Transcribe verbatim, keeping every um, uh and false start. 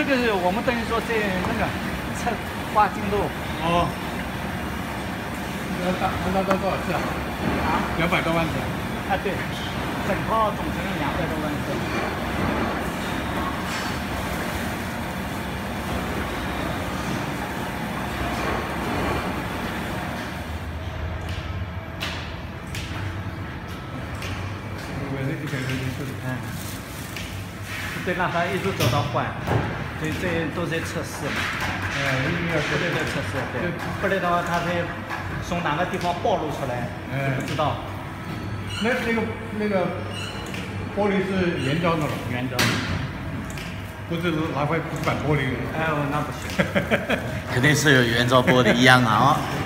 个是我们等于说在那个测挖进度。 哦。那大那到多少次啊？啊？两百多万次。 啊，对，整套总成两百多万次。 嗯，对，让它一直走到换，所以这都在测试。 呃，一定要不断在测试，对，不然的话，它会从哪个地方暴露出来，嗯，不知道。 那那个那个玻璃是原装的了， 原装。 不是拿块板玻璃。 哎，那不行。 肯定是有原装玻璃一样啊。